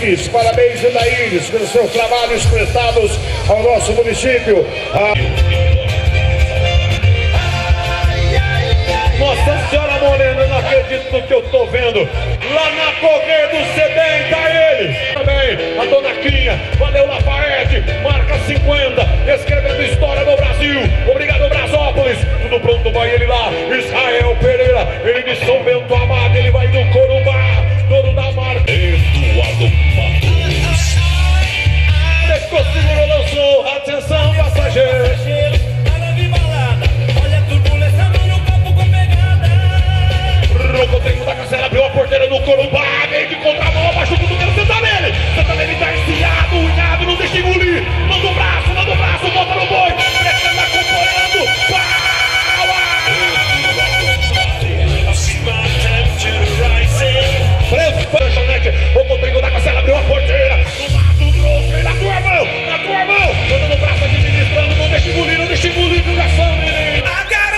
Idaíris, parabéns Idaíris pelos seus trabalhos prestados ao nosso município. Nossa Senhora Morena, eu não acredito no que eu tô vendo. Lá na Correia do CBEM, tá ele. Também a Dona Quinha, valeu Lafayette, marca 50, escrevendo história no Brasil. Obrigado Brasópolis, tudo pronto, vai ele lá. Israel Pereira, ele de São Bento Amado, ele vai no Corumbá, dono da marca. Eduardo Matos. Ficou seguro, lançou, atenção passageiro. O tempo da Cancela abriu a porteira no Corumbá, meio de contramão, abaixa o cotovelo, senta nele tá enciado, unhado, não deixa engolir, manda o braço, bota no boi, prestando acompanhando, o Rodrigo da Cancela abriu a porteira, no Mato Grosso, vem na tua mão, manda no braço, administrando, não deixa engolir, divulgação, menino.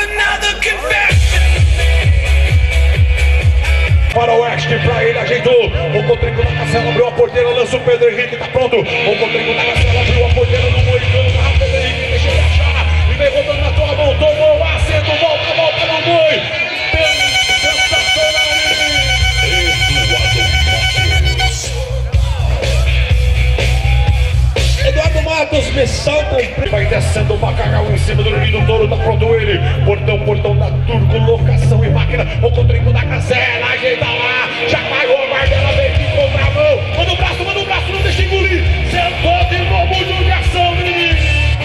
Para o Oeste, pra ele ajeitou. O Rodrigo da Cancela abriu a porteira, lança o Pedro Henrique, tá pronto. O Rodrigo da Cancela abriu a porteira no Moicano, tá Pedro Henrique, deixa ele achar. E vem rodando na tua mão, tomou o assento, volta no boi. Sensacional, Eduardo Matos, missão cumprida. Vai descendo o Bacalhau em cima do Lindo Touro, tá pronto ele. Portão da Turco, locação e máquina. O Rodrigo da Cancela, ajeita lá. Já caiu a Bardela, vem de contramão. Manda o braço, não deixa engolir. Sentou de novo, judiação, menino.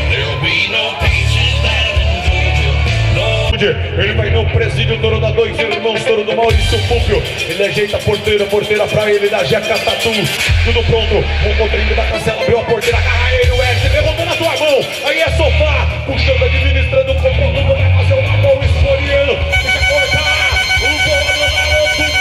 Ele vai no presídio, Touro da Dois Irmãos, Touro do Maurício Púlpio. Ele ajeita a porteira pra ele da Jeca Tatu. Tudo pronto, o Rodrigo da Cancela abriu a porteira, agarra ele, o Ed, derrubou na tua mão. Aí é sofá, puxando, administrando o compromisso, vai fazer uma mão esfoliando. Deixa cortar, o bolador garoto,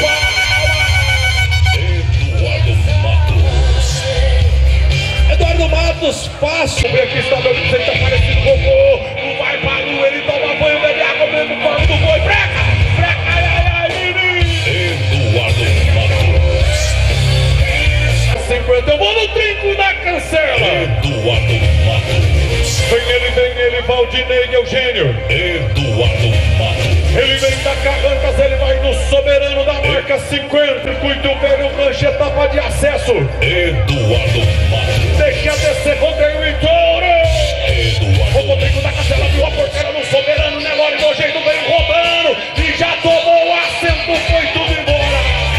palma. Eduardo Matos, fácil. O aqui está meu Vicente, tá parecido Gogô. Não vai para o ele toma banho, bebe água, mesmo corpo do boi. Breca, ai, Eduardo Matos. 50, eu vou no trinco da Cancela. Eduardo Matos. Vem ele, Valdinei Eugênio. Eduardo Matos. Ele vem da Carrancas, ele vai no Soberano da marca 50. Circuito velho, rancho, etapa de acesso. Eduardo Matos. Deixa descer, Rodrigo e Touro. O Rodrigo da Cancela abriu a porteira no Soberano, Nelore do jeito veio rodando e já tomou o assento, foi tudo embora.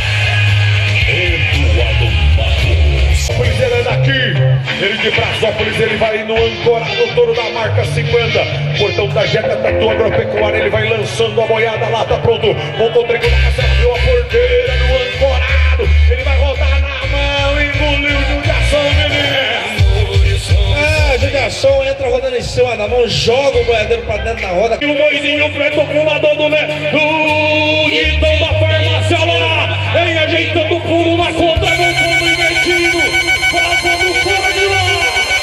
Eduardo Matos. Ele é daqui, ele de Brasópolis, ele vai no Ancorado, Touro da marca 50. Portão da Jeca Tatu Agropecuária, ele vai lançando a boiada lá, tá pronto. O Rodrigo da Cancela abriu a porteira no Ancorado, ele vai rodar na mão, engoliu judiação, menino. Judiação entra rodando em cima da mão, joga o boiadeiro pra dentro da roda. E o Moizinho, o Fred, o pulador do Guidão da farmácia lá, vem ajeitando o pulo na conta, no fundo invertido, fazendo fora de lá.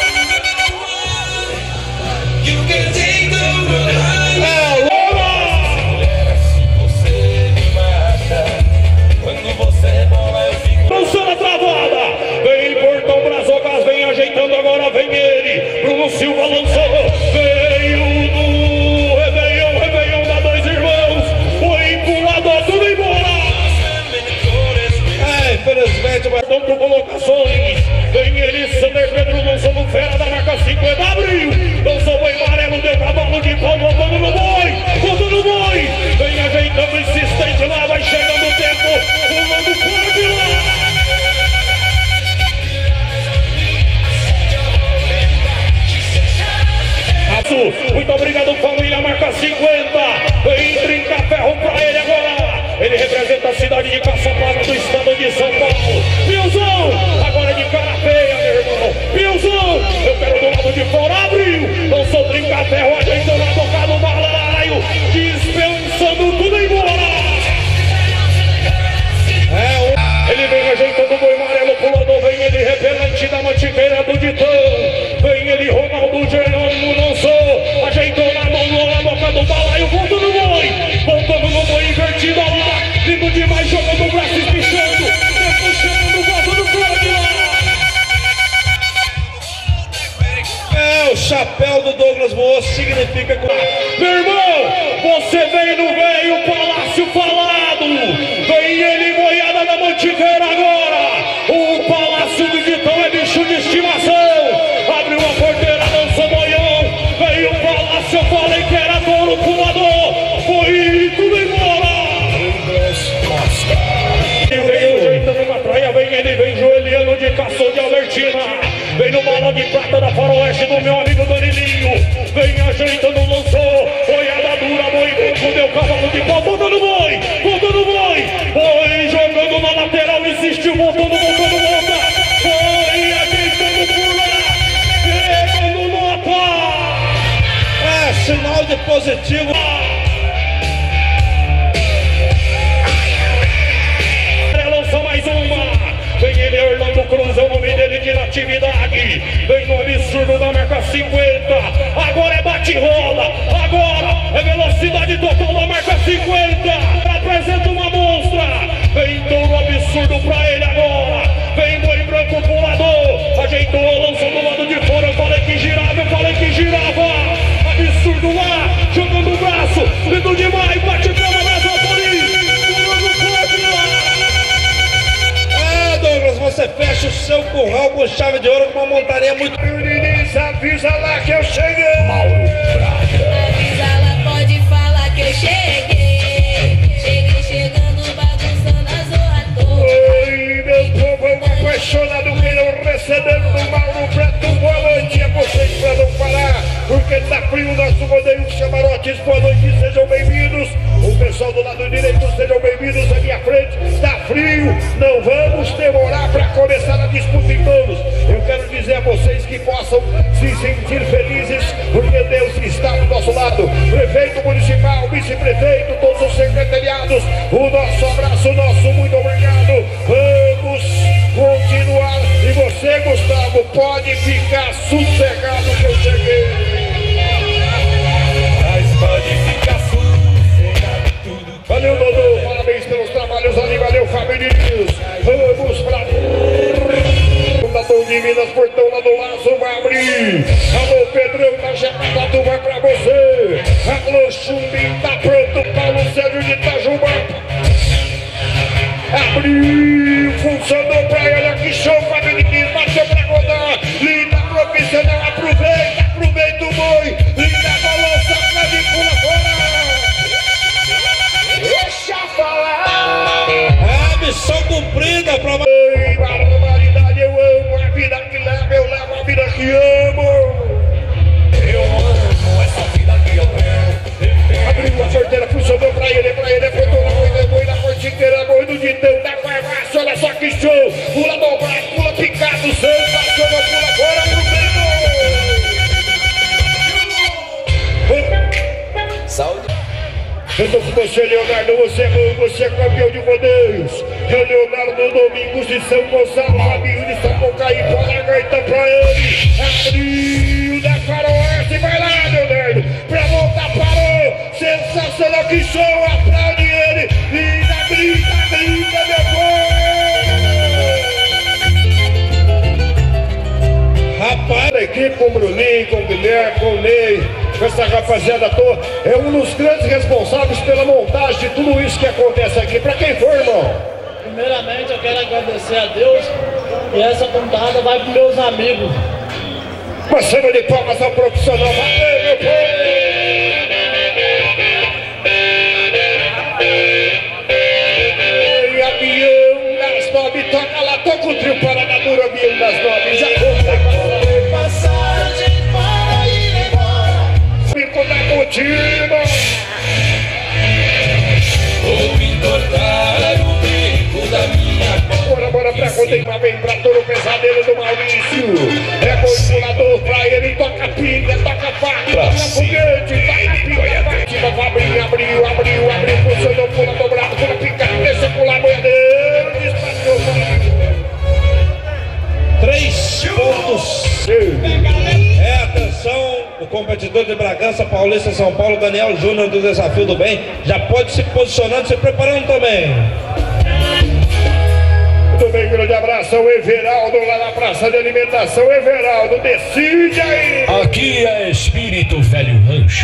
Lançando a travada, vem Portão Brasocas, vem ajeitando agora, vem ele, Bruno Silva lançou, veio no Réveillon da Dois Irmãos, foi empurrado, tudo embora. Infelizmente, mas não por colocações, vem ele, Sander Pedro lançou no Fera da marca 50, abriu, lançou o boi amarelo, deu cavalo de pau, botando no boi, vem ajeitando insistente lá, vai chegando o tempo, pulando fora de lá. Muito obrigado, família, marca 50. Vem trincar ferro pra ele agora. Ele representa a cidade de Caçapava do estado de São Paulo. Piozão, agora de cara feia, meu irmão. Piozão, eu quero do lado de fora. Douglas voou, significa que... Meu irmão, você vem no veio Palácio Falado. Vem ele boiada na Mantiqueira agora. O Palácio do Vitão é bicho de estimação. Abriu a porteira, lançou boião. Veio o Palácio, eu falei que era touro pulador. Foi tudo embora. Ele vem ajeitando uma traia, vem ele, vem joelhando de Caçou de Albertina. Vem no balão de prata da faroeste do meu amigo Danilinho. Vem ajeitando, lançou. Boiada dura, boi branco, deu cavalo de pau. Voltando boi, voltando boi. Boi jogando na lateral, insistiu, voltando, volta. Foi ajeitando por lá. Pegando nota. É sinal de positivo. Mais uma, vem ele, Orlando Cruz, é o nome dele de natividade. Vem no absurdo da marca 50. Agora é bate-rola, agora é velocidade total da marca 50. Apresenta uma monstra. Vem touro absurdo pra ele agora. Vem boi branco pulador. Ajeitou, lançou do lado de fora. Eu falei que girava. Absurdo lá, jogando o braço, vindo demais, bate pela mesa, Douglas, você fecha o seu curral com chave de ouro com uma montaria muito... Avisa lá que eu cheguei. Mauro Braga. Avisa lá, pode falar que eu cheguei. Cheguei chegando, bagunçando a zorra toda. Oi, meu povo apaixonado, queiram recebendo do Mauro Preto. Boa noite a vocês pra não parar, porque tá frio o nosso rodeio de camarotes. Boa noite, sejam bem-vindos. O pessoal do lado direito, sejam bem-vindos à minha frente. Tá frio, não vamos demorar para começar a disputa em todos. Eu quero dizer a vocês que possam se sentir felizes, porque Deus está do nosso lado. Prefeito municipal, vice-prefeito, todos os secretariados, o nosso abraço, o nosso muito obrigado. Vamos continuar. E você, Gustavo, pode ficar sossegado que eu cheguei. Mas pode ficar sossegado tudo. Valeu, Dodô, parabéns pelos trabalhos ali, valeu, Fabinhos. Vamos pra Fundador de Minas, portão lá do Laço, vai abrir. Alô, Pedrão, tá chamada, tu vai pra você. Alô, Chumbim, tá pronto, Paulo Sérgio de Itajubá. Abriu, funcionou pra ele, aqui show, Fabinhos, bateu pra rodar. Linda profissional, aproveita o boi. Linda balança, pode pula fora. Deixa falar. É missão cumprida pra... Ei, barbaridade, eu amo a vida que leva, eu levo a vida que amo. Eu amo essa vida que eu tenho. Abriu a porteira, funcionou pra ele, apontou na boi na cortiqueira, boi do Ditão, da farmácia, olha só que show. Pula dobrado, pula picado, sensacional, pula fora pro meio. Saúde. Eu tô com você, Leonardo, você é bom, você é campeão de rodeios. Eu, Leonardo Domingos de São Gonçalo, amigo de Sapucaí, põe a gaita pra ele. Abriu da faroeste, vai lá, Leonardo, pra voltar, parou. Sensacional, que show, aplaude ele. Linda, meu povo. Rapaz, a equipe com o Bruninho, com o Guilherme, com o Ney, com essa rapaziada toda, é um dos grandes responsáveis pela montagem de tudo isso que acontece aqui. Pra quem foi, irmão? Primeiramente eu quero agradecer a Deus e essa montada vai para meus amigos. Uma salva de palmas ao profissional. Valeu, meu povo! Ei, avião das 9, toca lá, toca o trio Paraná Duro, avião das 9, já conta. Passagem para ir embora. Fico da motiva. Vou entortar o bico da minha boca. Bora pra conta, vem pra todo o pesadelo do Maurício. É boi pulador pra ele, toca pinga, toca faca, toca foguete, toca pinga, batida, abriu, funcionou, pula dobrado, pula picado, deixa pular, boiadeiro, despachou, 3 pontos. Atenção, o competidor de Bragança, Paulista, São Paulo, Daniel Júnior do Desafio do Bem, já pode se posicionando, se preparando também. Muito bem, grande abraço ao Everaldo lá na praça de alimentação. Everaldo, decide aí. Aqui é Espírito Velho Rancho.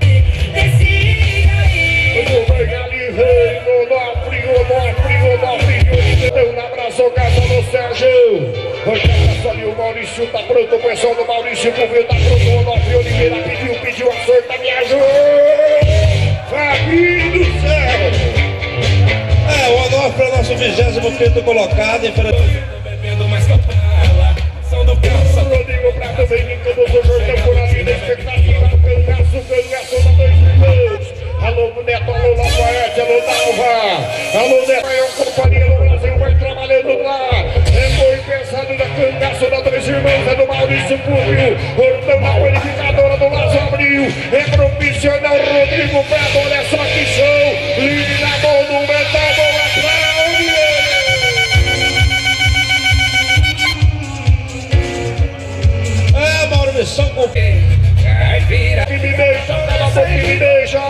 Muito bem, ali vem Onofre. Um abraço ao casa do Sérgio. Ali o Maurício tá pronto, o pessoal do Maurício Covil tá pronto. O Onofre Oliveira pediu a sorte, me ajuda. Fabinho do céu. O Onofre é o nosso 25º colocado. Bebendo mais capela. São do calça. Rodrigo Prata vem brincando do Jordão por ali na expectativa. Cangaço da 2 minutos. Alô, Neto, alô, Lafayette, alô, Dalva. Alô, Neto, é uma companhia do Brasil, vai trabalhando lá. É muito pensado da Cangaço da 2 irmãos, é do Maurício Cúbio. Hortão na qualificadora do Lazo Abril. É profissional Rodrigo Prata, olha só que show. Liga na mão do metal, bola Cláudio. Mauro Missão com quem? Que me deixa, cala a boca que me deixa.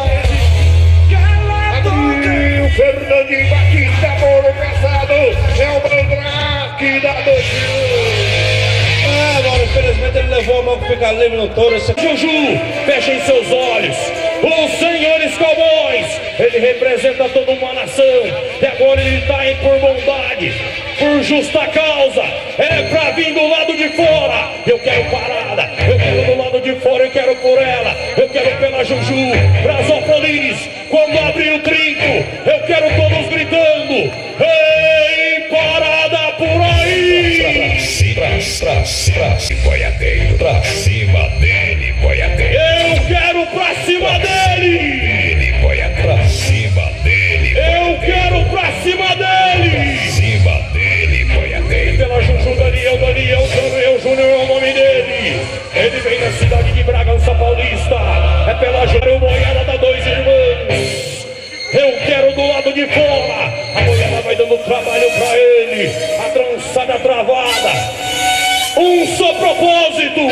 Abriu, Fernandinho Batista, Moro Casado. É o Mandrake da 2. Mauro, infelizmente ele levou a mão que fica livre no touro. Juju, fechem seus olhos. Os senhores cowboys, ele representa toda uma nação. E agora ele está aí por bondade, por justa causa. É pra vir do lado de fora. Eu quero parada, eu quero do lado de fora, eu quero por ela. Eu quero pela Juju, Brasópolis. Quando abrir o trinco, eu quero todos gritando: ei, parada por aí! Pra cima, boiadeiro. Pra cima dele, boiadeiro. Eu quero pra cima dele! Ele, boiadeiro. Pra cima dele. Eu quero pra cima dele! Pra cima dele, boiadeiro. Pela Juju, Daniel Júnior é o nome dele. Ele vem da cidade de Bragança Paulista. É pela Júnior Boiada da 2 irmãos. Eu quero do lado de fora. A boiada vai dando trabalho pra ele. A trançada travada. Um só propósito.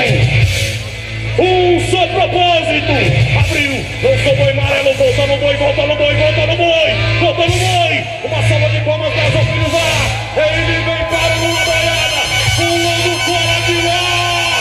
Abriu, lançou o boi amarelo, volta no boi. Uma salva de palmas para os filhos lá. Ele vem para uma boiada, pulando fora de lá.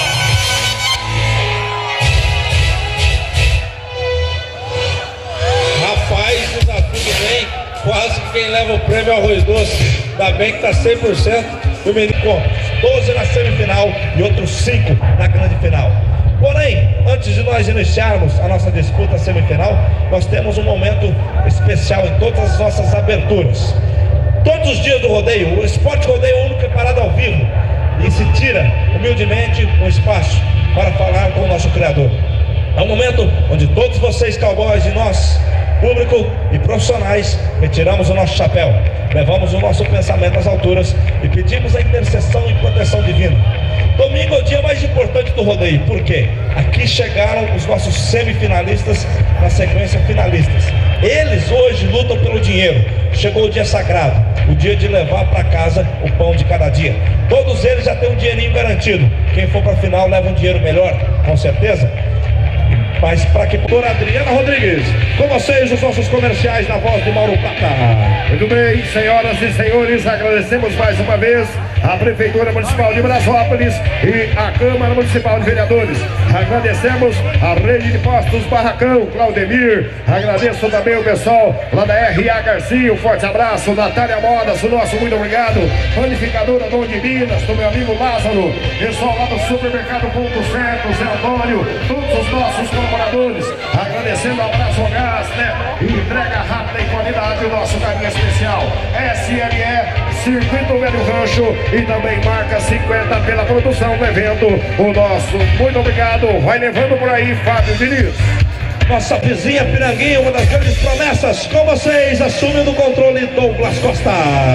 Rapaz, desafio bem. Quase que quem leva o prêmio é o Arroz Doce. Ainda bem que tá 100%. O menino com 12 na semifinal e outros 5 na grande final. Porém, antes de nós iniciarmos a nossa disputa semifinal, nós temos um momento especial em todas as nossas aberturas. Todos os dias do rodeio, o Esporte Rodeio é o único preparado ao vivo e se tira humildemente um espaço para falar com o nosso Criador. É um momento onde todos vocês cowboys e nós, público e profissionais, retiramos o nosso chapéu, levamos o nosso pensamento às alturas e pedimos a intercessão e proteção divina. Domingo é o dia mais importante do rodeio, porque aqui chegaram os nossos semifinalistas, na sequência finalistas. Eles hoje lutam pelo dinheiro. Chegou o dia sagrado, o dia de levar para casa o pão de cada dia. Todos eles já têm um dinheirinho garantido. Quem for para a final leva um dinheiro melhor, com certeza. Mas para que... Por Adriana Rodrigues, com vocês os nossos comerciais na voz de Mauro Prata. Muito bem, senhoras e senhores, agradecemos mais uma vez a Prefeitura Municipal de Brasópolis e a Câmara Municipal de Vereadores. Agradecemos a Rede de Postos Barracão, Claudemir. Agradeço também o pessoal lá da R.A. Garcia, um forte abraço. Natália Modas, o nosso muito obrigado. Panificadora Dom de Minas, do meu amigo Lázaro. Pessoal lá do Supermercado Ponto Certo, Zé Antônio, todos os nossos colaboradores. Agradecendo ao Abraço Gás, né? Entrega rápida e qualidade, o nosso carinho especial. SLE, Circuito Velho Rancho e também Marca 50 pela produção do evento. O nosso muito obrigado. Vai levando por aí, Fábio Diniz. Nossa vizinha Piranguinha, uma das grandes promessas. Com vocês, assumindo o controle, Douglas Costa.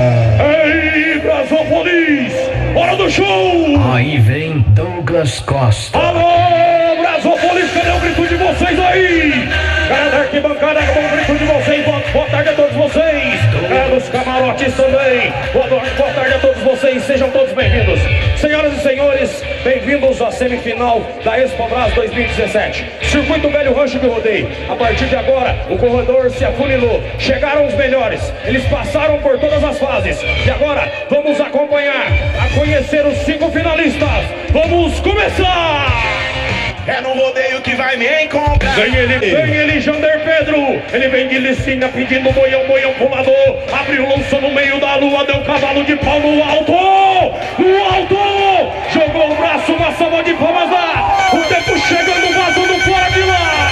Ei, Brasópolis, hora do show! Aí vem Douglas Costa. Alô, Brasópolis, cadê o grito de vocês aí? Cara da arquibancada, cadê o grito de vocês? Boa tarde a todos vocês. Cara dos camarotes também. Boa tarde a todos vocês, sejam todos bem-vindos. Senhoras e senhores, bem-vindos à semifinal da Expobras 2017. Circuito Velho Rancho de Rodeio. A partir de agora, o corredor se afunilou. Chegaram os melhores, eles passaram por todas as fases. E agora, vamos acompanhar, a conhecer os 5 finalistas. Vamos começar! É no rodeio que vai me encontrar. Vem ele, Jander Pedro. Ele vem de Licina pedindo boião, boião pulador. Abriu, lançou no meio da lua, deu cavalo de pau no alto. No alto! Jogou o braço, uma salva de palmas lá. O tempo chegando, vazando fora de lá.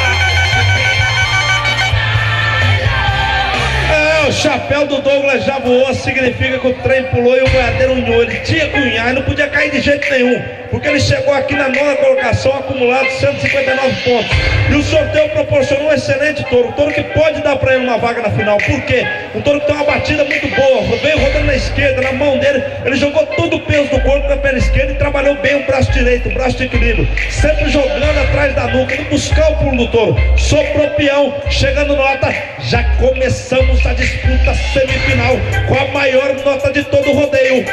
O chapéu do Douglas já voou, significa que o trem pulou e o boiadeiro unhou. Ele tinha que unhar e não podia cair de jeito nenhum, porque ele chegou aqui na 9ª colocação, acumulado 159 pontos. E o sorteio proporcionou um excelente touro, um touro que pode dar para ele uma vaga na final. Por quê? Um touro que tem uma batida muito boa, veio rodando na esquerda, na mão dele, ele jogou todo o peso do corpo na perna esquerda e trabalhou bem o braço direito, o braço de equilíbrio, sempre jogando atrás da nuca, indo buscar o pulo do touro. Soprou peão, chegando nota, já começamos a disputa semifinal com a maior nota de todo o rodeio,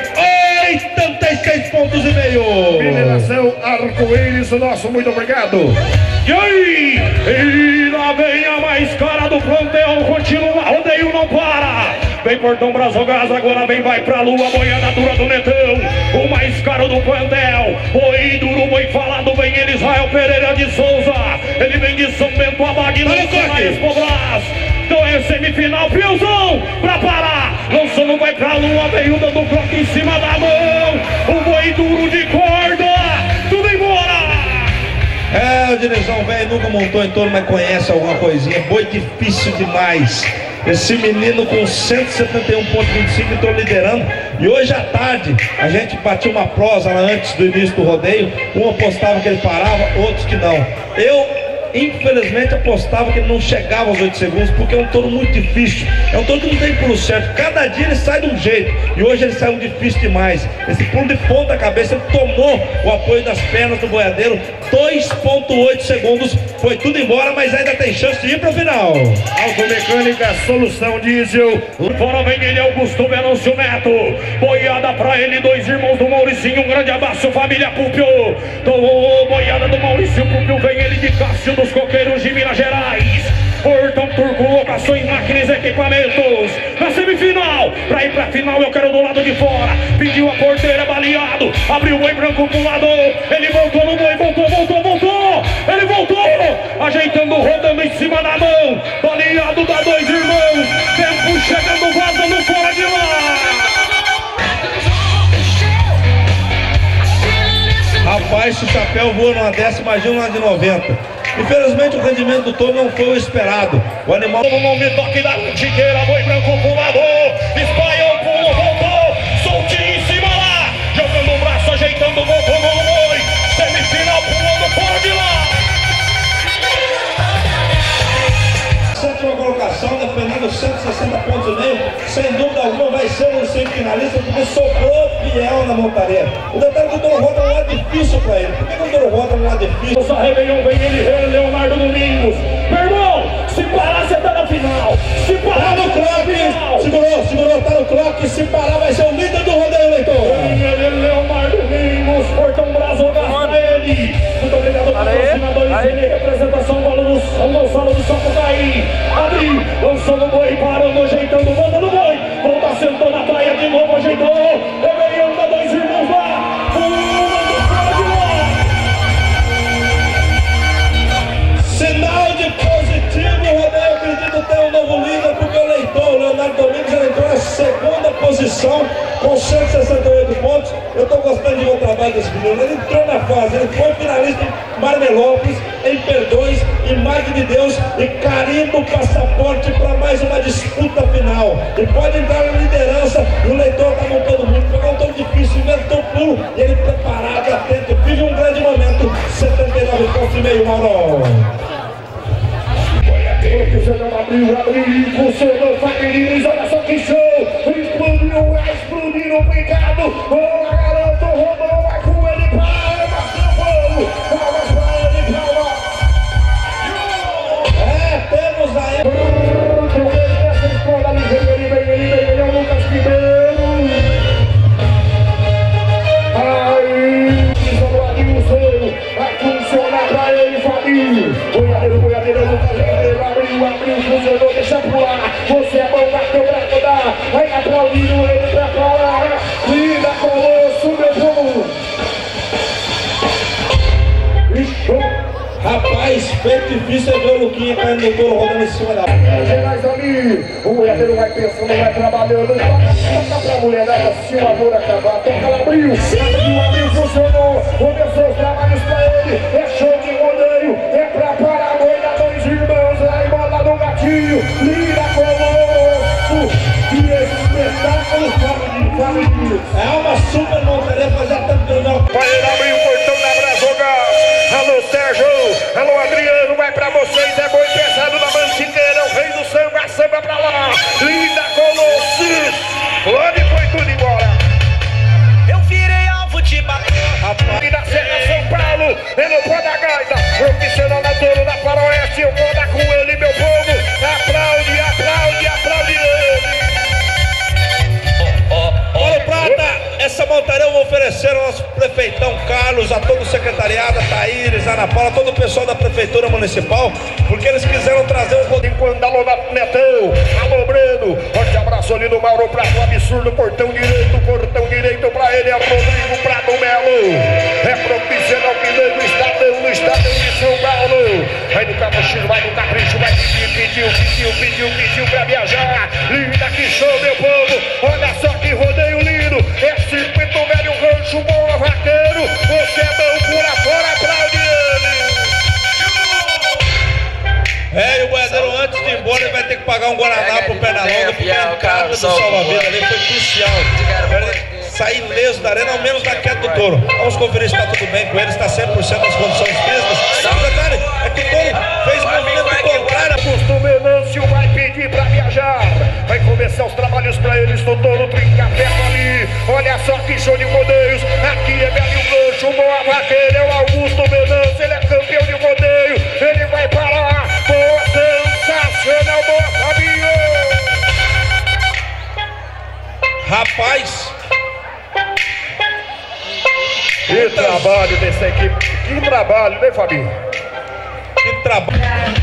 86,5 pontos. Mineração Arco-Íris, nosso muito obrigado. E aí? E lá vem a mais cara do plantel, continua, rodeio não para. Vem Portão Brasogás, agora vem, vai pra lua, boiada dura do Netão. O mais caro do plantel, boi duro, boi falado, vem ele, Israel Pereira de Souza. Ele vem de São Bento, Abade, na Expobras. Então é semifinal, Piozão, pra parar. Lançando, vai pra lua, veio dando croque em cima da mão. O boi duro de corda, tudo embora. O Dinizão velho nunca montou em touro, mas conhece alguma coisinha. Boi difícil demais. Esse menino com 171,25, estou liderando. E hoje à tarde a gente bateu uma prosa lá antes do início do rodeio. Um apostava que ele parava, outros que não. Eu infelizmente apostava que ele não chegava aos 8 segundos, porque é um touro muito difícil, é um touro que não tem pulo certo, cada dia ele sai de um jeito, e hoje ele saiu difícil demais. Esse pulo de ponta cabeça, ele tomou o apoio das pernas do boiadeiro, 2,8 segundos, foi tudo embora, mas ainda tem chance de ir para o final. Automecânica Solução Diesel. Fora vem ele, Augusto Venâncio Neto, boiada pra ele, 2 irmãos do Mauricinho, um grande abraço, família Púpio. Tomou boiada do Maurício Púpio, vem ele de Cássio dos Coqueiros de Minas Gerais. Portão Turco, locações, máquinas, equipamentos. Na semifinal, pra ir pra final eu quero do lado de fora. Pediu a porteira, baleado, abriu o boi branco pro lado. Ele voltou no boi, voltou. Ele voltou, ajeitando, rodando em cima da mão. Baleado da 2 irmãos. Tempo chegando, vazando fora de lá. Rapaz, se o chapéu voa numa dessa, imagina uma de 90. Infelizmente o rendimento do touro não foi o esperado. O animal no nome toque da tigueira, boi branco pulador, espalhou o pulo, voltou, soltinho em cima lá, jogando o braço, ajeitando, voltou no boi, semifinal pulando fora de lá. 7ª colocação, defendendo 160,5 pontos. Sem dúvida alguma vai ser um semifinalista, porque sobrou fiel na montaria. O detalhe que o touro roda não é difícil para ele. Por que o touro roda não é difícil? Nossa rebelião vem ele, Leonardo Domingos. Meu irmão, se parar você tá na final. Se parar tá no clock, segurou, tá no clock. Se parar vai ser o líder do rodeio, leitor. Vem ele, Leonardo Domingos, Portão Brasogás pra ele. Muito obrigado, patrocinadores. Ele representa São Gonçalo do Sapucaí. Abriu, lançou no boi, parando, ajeitando, manda no boi. Volta, sentou na praia de novo, ajeitou. Rebelião da 2 irmãos lá. Sinal de positivo, o rodeio acredito ter um novo líder, porque o leitor, o Leonardo Domingos, ele entrou na 2ª posição com 168 pontos. Eu estou gostando de ver o trabalho desse menino. Ele entrou na fase, ele foi finalista em Marmelópolis, em Perdões, em Madre de Deus, e carimba o passaporte para mais uma disputa final. E pode entrar na liderança, e o leitor está montando muito, porque é um tão difícil, inventou pulo, e ele preparado, atento, vive um grande momento. 79,5 pontos, Mauro. Abriu, funcionou, Famílias, olha só que show! Explodiu, obrigado! Olha, garoto, rodou, vai com ele, palmas pro povo! Palmas pra ele, palmas! Temos aí... Ele é o Lucas Ribeiro! Aí, sobrou boiadeiro, boiadeiro, abriu, funcionou, deixa pular. Você é bom, bateu pra rodar. Vai aplaudindo ele pra falar. Linda Colosso, meu povo. Rapaz, feito difícil é ver o Luquinha caindo no touro rodando em cima da mais ali, o boiadeiro vai pensando, vai trabalhando. Toca pra mulherada, se o amor acabar. Toca, ela abriu, funcionou. Começou os trabalhos pra ele. É show de rodeio, é pra parar a boi da dois irmãos. Lá em bola do gatinho, Linda Colosso. Que espetáculo, família. É uma super montarefa, já tá dando. Vai ele abrir o portão da Brazogal. Alô Sérgio, alô Adriano, vai pra vocês, é boi pesado da Mantiqueira, o rei do samba, samba pra lá. Linda Colosso, onde foi tudo embora? Eu virei alvo de bater. E da Serra São Paulo, ele não pode a gaita, profissional na touro da Faroeste, eu vou dar com ele, meu povo, aplaude, aplaude, aplaude ele. Paulo Prata, essa montaria eu vou oferecer ao nosso prefeitão Carlos, a todo o secretariado, a Thaíris, a Ana Paula, todo o pessoal da prefeitura municipal, porque eles quiseram trazer um rodeio. Enquanto alô Netão, alô Breno, forte abraço ali do Mauro Prato, um absurdo, portão direito pra ele, é Rodrigo Prato Melo, é profissional que veio do estado de São Paulo, vai no capricho, vai pediu pra viajar. Linda, que show, meu povo, olha só que rodeio lindo, é circuito velho, rancho bom, vaqueiro, você é bom por afora, aplaude ele. É, e o boiadeiro antes de ir embora ele vai ter que pagar um Guaraná pro Pernalonga, porque a entrada do salva-vida ali foi crucial. Ele sair ileso da arena, ao menos da queda do touro. Vamos conferir se está tudo bem com ele, está 100% das condições físicas. O detalhe é que o touro fez movimento contrário. Augusto Venâncio vai pedir pra viajar. Vai começar os trabalhos pra eles no touro trinca-ferro ali. Olha só que show de rodeios. Aqui é velho gancho, boa vaqueira, é o Augusto Venâncio. Ele é campeão de rodeio. Ele vai parar. Boa, sensacional, boa, Fabinho. Rapaz, que trabalho dessa equipe. Que trabalho, né, Fabinho? que trabalho.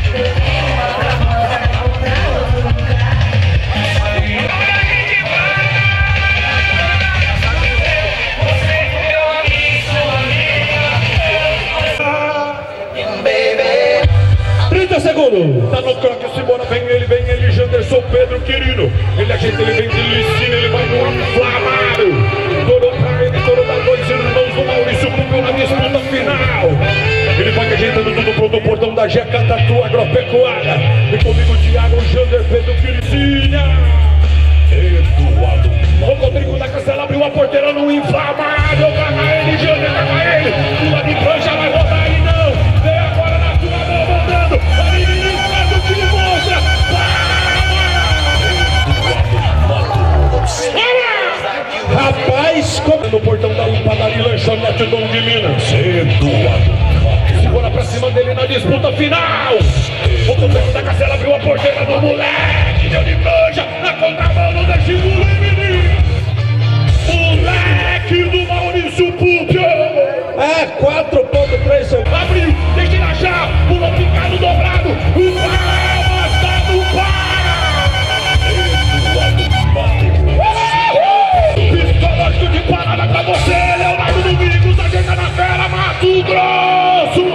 30 segundos. Tá no croque, Simona, vem ele, Janderson, Pedro Quirino. Ele ajeita, ele vem de Licina, ele vai no inflamado. Touro pra ele, touro da dois irmãos do Maurício Pumpiu na disputa final. Ele vai ajeitando tudo pronto, o portão da Jeca, Tatu Agropecuária. E comigo o Thiago, Jander, Pedro Quiricina. Eduardo. O Rodrigo da Castela abriu a porteira no inflamável. Caga ele, Jander, caga ele. Pula de prancha, vai rodar ele não. Vem agora na tua mão, mandando. A menina faz o que mostra. Rapaz, como no portão da padaria Lanchonete Dom de Minas. Eduardo. Segura pra cima dele na disputa final. O Rodrigo da Castela abriu a porteira do moleque. Deu de prancha, na contramão, não deixa engolir, menino. Moleque do Maurício Pumpiu. é 4.3 segundos. Abriu, deixa ele achar. Pulou picado dobrado. O Palmas tá no psicológico de parada pra você, Leonardo Domingos, ajeita na fera, Mato Grosso!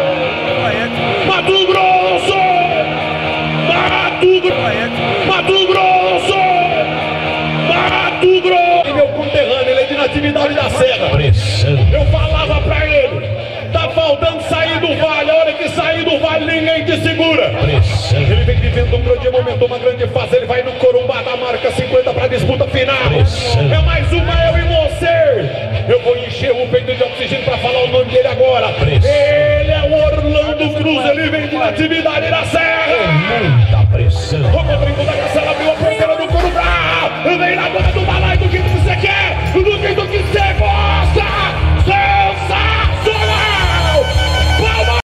Mato Grosso! Mato Grosso! Mato Grosso! Mato Grosso! E meu conterrâneo, ele é de Natividade da Serra. Eu falava pra ele, tá faltando sair do vale, a hora que sair do vale ninguém te segura. Ele vem vivendo um grande momento, uma grande fase, ele vai no Corumbá da marca 50 pra disputa final. É mais uma, eu e você. Eu vou encher o peito de oxigênio pra falar o nome dele agora. Ele é o Orlando Cruz, ele vem de Natividade da Serra. Muita pressão.